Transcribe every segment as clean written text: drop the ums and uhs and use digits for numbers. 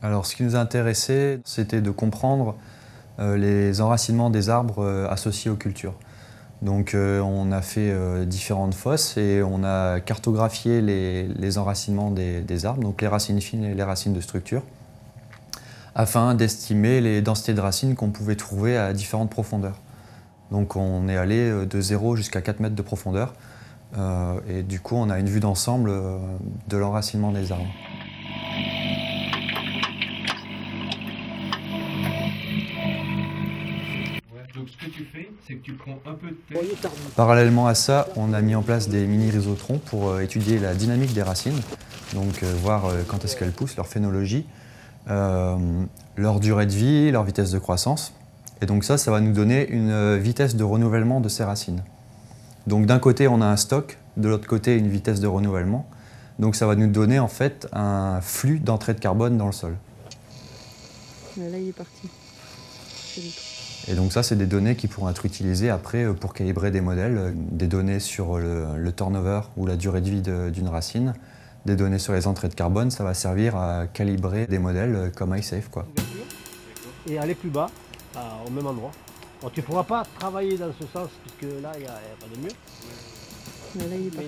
Alors ce qui nous a intéressé, c'était de comprendre les enracinements des arbres associés aux cultures. Donc on a fait différentes fosses et on a cartographié les enracinements des arbres, donc les racines fines et les racines de structure, afin d'estimer les densités de racines qu'on pouvait trouver à différentes profondeurs. Donc on est allé de 0 jusqu'à 4 mètres de profondeur et du coup on a une vue d'ensemble de l'enracinement des arbres. Donc ce que tu fais, c'est que tu prends un peu de terre. Parallèlement à ça, on a mis en place des mini-rhizotrons pour étudier la dynamique des racines, donc voir quand est-ce qu'elles poussent, leur phénologie, leur durée de vie, leur vitesse de croissance. Et donc ça va nous donner une vitesse de renouvellement de ces racines. Donc d'un côté, on a un stock, de l'autre côté, une vitesse de renouvellement. Donc ça va nous donner en fait un flux d'entrée de carbone dans le sol. Là, il est parti. Et donc ça, c'est des données qui pourront être utilisées après pour calibrer des modèles, des données sur le turnover ou la durée de vie d'une racine, des données sur les entrées de carbone, ça va servir à calibrer des modèles comme iSafe, quoi. Et aller plus bas, au même endroit. Bon, tu ne pourras pas travailler dans ce sens, puisque là, il n'y a pas de mur. Là, il est parti.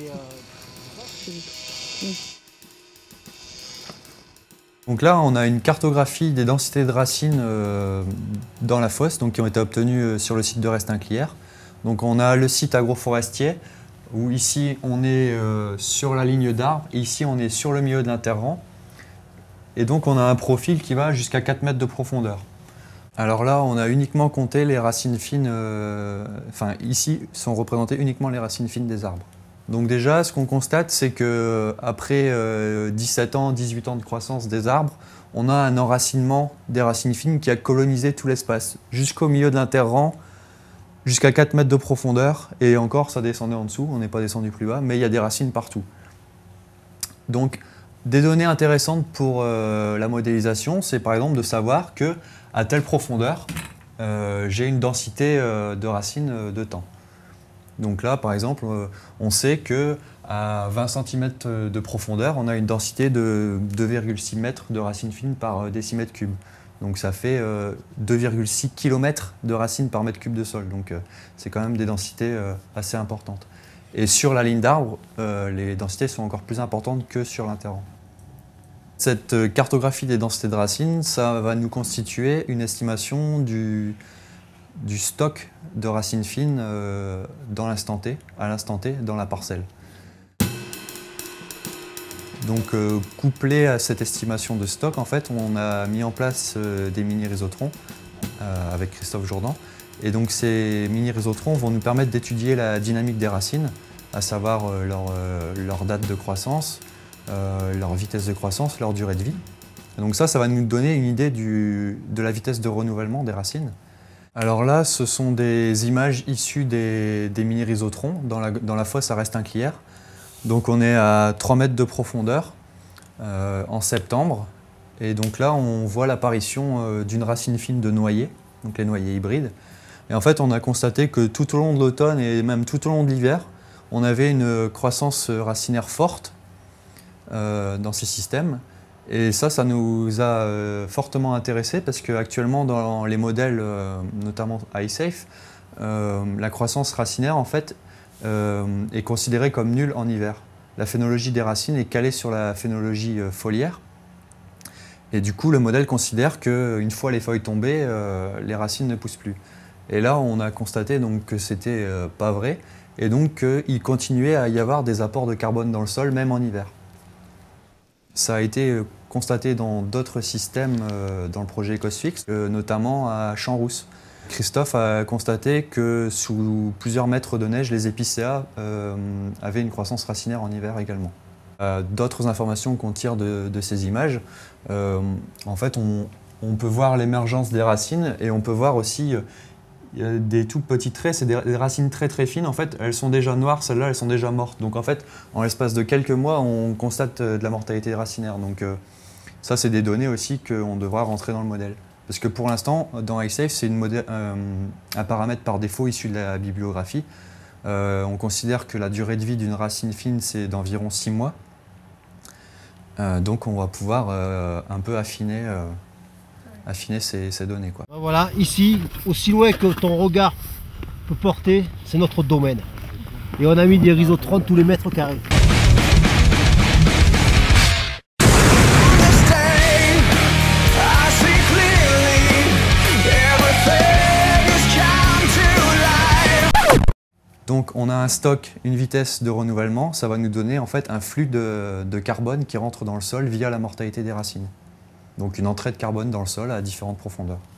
Donc là, on a une cartographie des densités de racines dans la fosse, donc qui ont été obtenues sur le site de Restinclières. Donc on a le site agroforestier, où ici on est sur la ligne d'arbre, et ici on est sur le milieu de l'interrang. Et donc on a un profil qui va jusqu'à 4 mètres de profondeur. Alors là, on a uniquement compté les racines fines, ici sont représentées uniquement les racines fines des arbres. Donc déjà, ce qu'on constate, c'est qu'après 17 ans, 18 ans de croissance des arbres, on a un enracinement des racines fines qui a colonisé tout l'espace, jusqu'au milieu de l'interrang, jusqu'à 4 mètres de profondeur, et encore, ça descendait en dessous, on n'est pas descendu plus bas, mais il y a des racines partout. Donc, des données intéressantes pour la modélisation, c'est par exemple de savoir qu'à telle profondeur, j'ai une densité de racines de temps. Donc là, par exemple, on sait qu'à 20 cm de profondeur, on a une densité de 2,6 mètres de racines fines par décimètre cube. Donc ça fait 2,6 km de racines par mètre cube de sol. Donc c'est quand même des densités assez importantes. Et sur la ligne d'arbre, les densités sont encore plus importantes que sur l'interrang. Cette cartographie des densités de racines, ça va nous constituer une estimation du stock de racines fines dans l'instant T, à l'instant T, dans la parcelle. Donc couplé à cette estimation de stock, en fait, on a mis en place des mini-rhizotrons avec Christophe Jourdan. Et donc ces mini-rhizotrons vont nous permettre d'étudier la dynamique des racines, à savoir leur date de croissance, leur vitesse de croissance, leur durée de vie. Et donc ça va nous donner une idée de la vitesse de renouvellement des racines. Alors là, ce sont des images issues des mini-rhizotrons dans la fosse à Restinclières. Donc on est à 3 mètres de profondeur en septembre. Et donc là, on voit l'apparition d'une racine fine de noyer, donc les noyers hybrides. Et en fait, on a constaté que tout au long de l'automne et même tout au long de l'hiver, on avait une croissance racinaire forte dans ces systèmes. Et ça nous a fortement intéressés parce qu'actuellement dans les modèles, notamment iSafe, la croissance racinaire en fait est considérée comme nulle en hiver. La phénologie des racines est calée sur la phénologie foliaire. Et du coup, le modèle considère qu'une fois les feuilles tombées, les racines ne poussent plus. Et là, on a constaté donc, que c'était pas vrai et donc qu'il continuait à y avoir des apports de carbone dans le sol, même en hiver. Ça a été constaté dans d'autres systèmes dans le projet EcosFix, notamment à Champs-Rousse. Christophe a constaté que sous plusieurs mètres de neige, les épicéas avaient une croissance racinaire en hiver également. D'autres informations qu'on tire de ces images, en fait, on peut voir l'émergence des racines et on peut voir aussi des tout petits traits, c'est des racines très très fines, en fait, elles sont déjà noires, celles-là, elles sont déjà mortes. Donc en fait, en l'espace de quelques mois, on constate de la mortalité racinaire. Donc ça, c'est des données aussi qu'on devra rentrer dans le modèle. Parce que pour l'instant, dans iSafe, c'est un paramètre par défaut issu de la bibliographie. On considère que la durée de vie d'une racine fine, c'est d'environ 6 mois. Donc on va pouvoir un peu affiner ces données, quoi. Voilà, ici, aussi loin que ton regard peut porter, c'est notre domaine. Et on a mis des rhizotrons tous les mètres carrés. Donc on a un stock, une vitesse de renouvellement, ça va nous donner en fait un flux de carbone qui rentre dans le sol via la mortalité des racines. Donc une entrée de carbone dans le sol à différentes profondeurs.